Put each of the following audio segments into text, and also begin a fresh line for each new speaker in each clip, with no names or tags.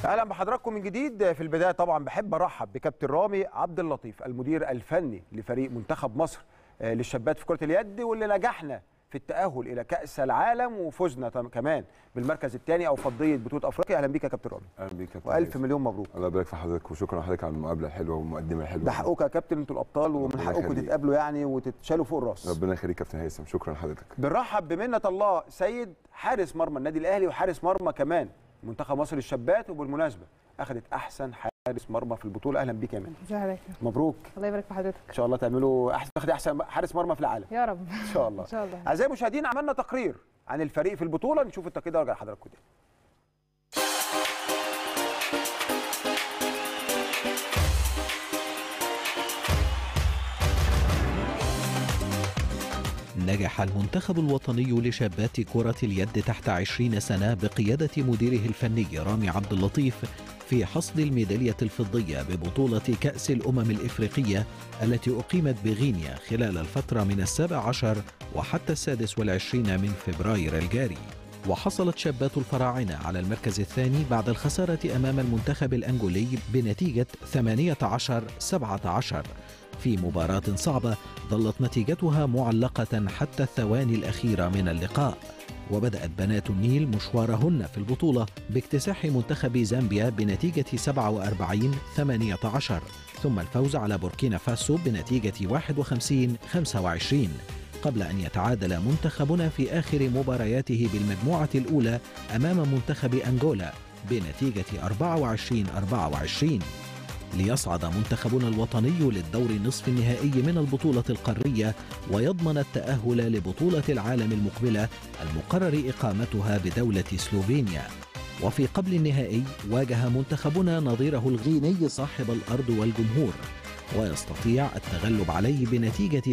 اهلا بحضراتكم من جديد. في البدايه طبعا بحب ارحب بكابتن رامي عبد اللطيف المدير الفني لفريق منتخب مصر للشابات في كره اليد، واللي نجحنا في التاهل الى كاس العالم وفزنا كمان بالمركز الثاني او فضيه بطوله افريقيا. اهلا بيك يا كابتن رامي.
اهلا بيك يا كابتن،
والف مليون مبروك.
الله يبارك في حضرتك وشكرا لحضرتك على المقابله الحلوه والمقدمه الحلوه.
ده حقكم يا كابتن، انتوا الابطال ومن حقكم تتقابلوا يعني وتتشالوا فوق الراس.
ربنا يخليك كابتن هيثم، شكرا لحضرتك.
بنرحب بمنة الله سيد حارس مرمى النادي الاهلي وحارس مرمى كمان منتخب مصر للشابات، وبالمناسبه اخذت احسن حارس مرمى في البطوله. اهلا بيك يا منى.
ازي حضرتك؟
مبروك.
الله يبارك في حضرتك.
ان شاء الله تعملوا احسن حارس مرمى في العالم
يا رب
ان شاء الله.
ان شاء الله.
اعزائي المشاهدين، عملنا تقرير عن الفريق في البطوله، نشوف التقرير ده وارجع لحضراتكم تاني.
نجح المنتخب الوطني لشابات كرة اليد تحت 20 سنة بقيادة مديره الفني رامي عبد اللطيف في حصد الميدالية الفضية ببطولة كأس الأمم الإفريقية التي أقيمت بغينيا خلال الفترة من 17 وحتى 26 من فبراير الجاري. وحصلت شابات الفراعنة على المركز الثاني بعد الخسارة أمام المنتخب الأنجولي بنتيجة 18-17 في مباراة صعبة ظلت نتيجتها معلقة حتى الثواني الأخيرة من اللقاء. وبدأت بنات النيل مشوارهن في البطولة باكتساح منتخب زامبيا بنتيجة 47-18، ثم الفوز على بوركينا فاسو بنتيجة 51-25، قبل أن يتعادل منتخبنا في آخر مبارياته بالمجموعة الأولى أمام منتخب أنغولا بنتيجة 24-24، ليصعد منتخبنا الوطني للدور النصف النهائي من البطولة القارية ويضمن التأهل لبطولة العالم المقبلة المقرر إقامتها بدولة سلوفينيا. وفي قبل النهائي واجه منتخبنا نظيره الغيني صاحب الأرض والجمهور، ويستطيع التغلب عليه بنتيجة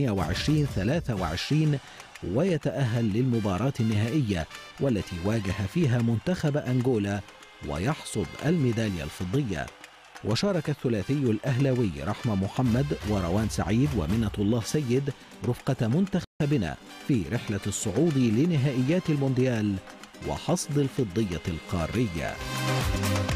28-23 ويتأهل للمباراة النهائية والتي واجه فيها منتخب أنغولا ويحصد الميدالية الفضية. وشارك الثلاثي الأهلاوي رحمة محمد وروان سعيد ومنة الله سيد رفقة منتخبنا في رحلة الصعود لنهائيات المونديال وحصد الفضية القارية.